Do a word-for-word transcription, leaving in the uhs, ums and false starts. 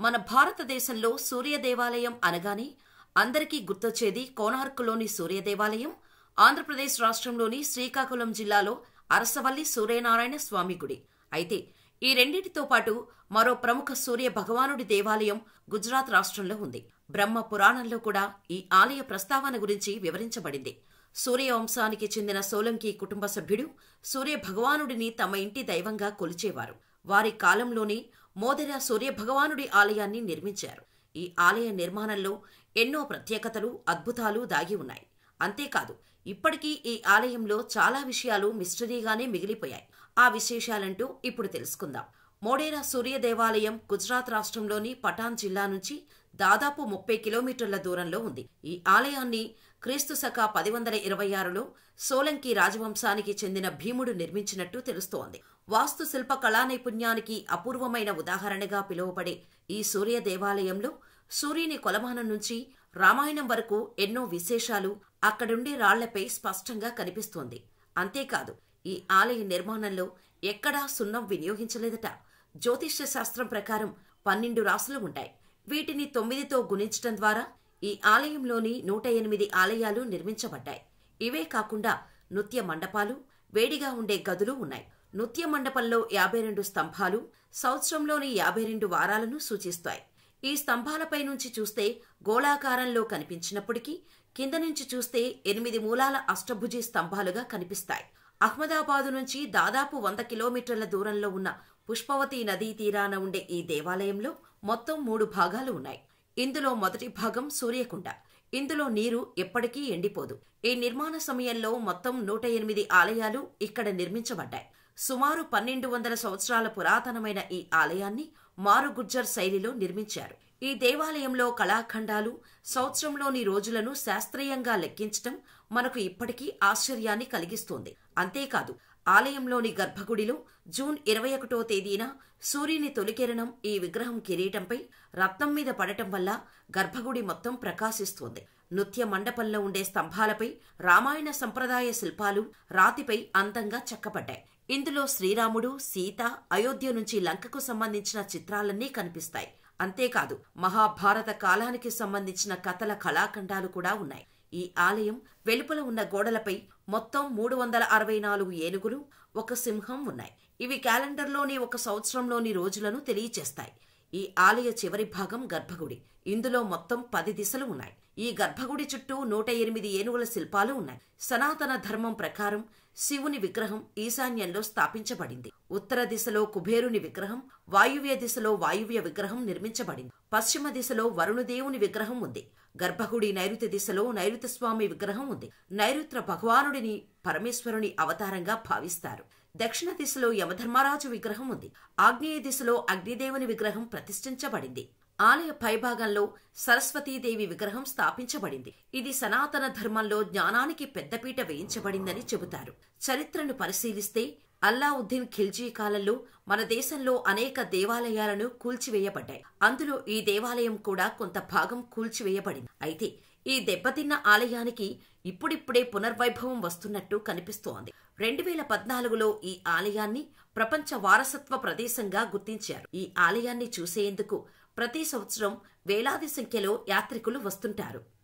మన భారతదేశంలో సూర్య దేవాలయం అనగానే అందరికీ గుర్తొచ్చేది కోణార్కులోని సూర్య దేవాలయం, ఆంధ్రప్రదేశ్ రాష్ట్రంలోని శ్రీకాకుళం జిల్లాలో అరసవల్లి సూర్యనారాయణ స్వామి గుడి. అయితే ఈ రెండింటితో పాటు మరో ప్రముఖ సూర్య భగవానుడి దేవాలయం గుజరాత్ రాష్ట్రంలో ఉంది. బ్రహ్మ పురాణంలో కూడా ఈ ఆలయ ప్రస్తావన గురించి వివరించబడింది. సూర్యవంశానికి చెందిన సోలంకి కుటుంబ సభ్యుడు సూర్య భగవానుడిని తమ ఇంటి దైవంగా కొలిచేవారు. వారి కాలంలోనే మోదెర సూర్య భగవానుడి ఆలయాన్ని నిర్మించారు. ఈ ఆలయ నిర్మాణంలో ఎన్నో ప్రత్యేకతలు, అద్భుతాలు దాగి ఉన్నాయి. అంతేకాదు, ఇప్పటికీ ఈ ఆలయంలో చాలా విషయాలు మిస్టరీగానే మిగిలిపోయాయి. ఆ విశేషాలంటూ ఇప్పుడు తెలుసుకుందాం. మోడేరా సూర్య దేవాలయం గుజరాత్ రాష్ట్రంలోని పఠాన్ జిల్లా నుంచి దాదాపు ముప్పై కిలోమీటర్ల దూరంలో ఉంది. ఈ ఆలయాన్ని క్రీస్తు శక పది వందల ఇరవై ఆరులో సోలంకి రాజవంశానికి చెందిన భీముడు నిర్మించినట్టు తెలుస్తోంది. వాస్తు శిల్ప కళా నైపుణ్యానికి అపూర్వమైన ఉదాహరణగా పిలువబడే ఈ సూర్య దేవాలయంలో సూర్యుని కొలమానం నుంచి రామాయణం వరకు ఎన్నో విశేషాలు అక్కడుండే రాళ్లపై స్పష్టంగా కనిపిస్తోంది. అంతేకాదు, ఈ ఆలయ నిర్మాణంలో ఎక్కడా సున్నం వినియోగించలేదట. జ్యోతిష్య శాస్త్రం ప్రకారం పన్నెండు రాసులు ఉంటాయి. వీటిని తొమ్మిదితో గుణించటం ద్వారా ఈ ఆలయంలోని నూట ఎనిమిది ఆలయాలు నిర్మించబడ్డాయి. ఇవే కాకుండా నృత్య మండపాలు, వేడిగా ఉండే గదులు ఉన్నాయి. నృత్య మండపంలో యాభై రెండు స్తంభాలు సంవత్సరంలోని యాభై రెండు వారాలను సూచిస్తాయి. ఈ స్తంభాలపై నుంచి చూస్తే గోళాకారంలో కనిపించినప్పటికీ కింద నుంచి చూస్తే ఎనిమిది మూలాల అష్టభుజి స్తంభాలుగా కనిపిస్తాయి. అహ్మదాబాదు నుంచి దాదాపు వంద కిలోమీటర్ల దూరంలో ఉన్న పుష్పవతి నదీ తీరాన ఉండే ఈ దేవాలయంలో మొత్తం మూడు భాగాలు ఉన్నాయి. ఇందులో మొదటి భాగం సూర్యకుండ. ఇందులో నీరు ఎప్పటికీ ఎండిపోదు. ఈ నిర్మాణ సమయంలో మొత్తం నూట ఎనిమిది ఆలయాలు ఇక్కడ నిర్మించబడ్డాయి. సుమారు పన్నెండు వందల సంవత్సరాల పురాతనమైన ఈ ఆలయాన్ని మారుగుజ్జర్ శైలిలో నిర్మించారు. ఈ దేవాలయంలో కళాఖండాలు, సంవత్సరంలోని రోజులను శాస్త్రీయంగా లెక్కించటం మనకు ఇప్పటికీ ఆశ్చర్యాన్ని కలిగిస్తోంది. అంతేకాదు, ఆలయంలోని గర్భగుడిలో జూన్ ఇరవై ఒకటో తేదీన సూర్యుని తొలికిరణం ఈ విగ్రహం కిరీటంపై రత్నం మీద పడటం వల్ల గర్భగుడి మొత్తం ప్రకాశిస్తోంది. నృత్య మండపంలో ఉండే స్తంభాలపై రామాయణ సంప్రదాయ శిల్పాలు రాతిపై అందంగా చెక్కబడ్డాయి. ఇందులో శ్రీరాముడు, సీత, అయోధ్య నుంచి లంకకు సంబంధించిన చిత్రాలన్నీ కనిపిస్తాయి. అంతేకాదు, మహాభారత కాలానికి సంబంధించిన కథల కళాఖండాలు కూడా ఉన్నాయి. ఈ ఆలయం వెలుపల ఉన్న గోడలపై మొత్తం మూడు వందల అరవై నాలుగు ఏనుగులు, ఒక సింహం ఉన్నాయి. ఇవి క్యాలెండర్లోని ఒక సంవత్సరంలోని రోజులను తెలియచేస్తాయి. ఈ ఆలయ చివరి భాగం గర్భగుడి. ఇందులో మొత్తం పది దిశలు ఉన్నాయి. ఈ గర్భగుడి చుట్టూ నూట ఎనిమిది ఏనుగుల శిల్పాలు ఉన్నాయి. సనాతన ధర్మం ప్రకారం శివుని విగ్రహం ఈశాన్యంలో స్థాపించబడింది. ఉత్తర దిశలో కుబేరుని విగ్రహం, వాయువ్య దిశలో వాయువ్య విగ్రహం నిర్మించబడింది. పశ్చిమ దిశలో వరుణదేవుని విగ్రహం ఉంది. గర్భగుడి నైరుతి దిశలో నైరుతి స్వామి విగ్రహం ఉంది. నైరుత్ర భగవానుడిని పరమేశ్వరుని అవతారంగా భావిస్తారు. దక్షిణ దిశలో యమధర్మరాజు విగ్రహం ఉంది. ఆగ్నేయ దిశలో అగ్నిదేవుని విగ్రహం ప్రతిష్ఠించబడింది. ఆలయ పైభాగంలో సరస్వతీదేవి విగ్రహం స్థాపించబడింది. ఇది సనాతన ధర్మంలో జ్ఞానానికి పెద్దపీట వేయించబడిందని చెబుతారు. చరిత్రను పరిశీలిస్తే అల్లావుద్దీన్ ఖిల్జీ కాలంలో మన దేశంలో అనేక దేవాలయాలను కూల్చివేయబడ్డాయి. అందులో ఈ దేవాలయం కూడా కొంత భాగం కూల్చివేయబడింది. అయితే ఈ దెబ్బతిన్న ఆలయానికి ఇప్పుడిప్పుడే పునర్వైభవం వస్తున్నట్టు కనిపిస్తోంది. రెండు వేల పద్నాలుగులో ఈ ఆలయాన్ని ప్రపంచ వారసత్వ ప్రదేశంగా గుర్తించారు. ఈ ఆలయాన్ని చూసేందుకు ప్రతి సంవత్సరం వేలాది సంఖ్యలో యాత్రికులు వస్తుంటారు.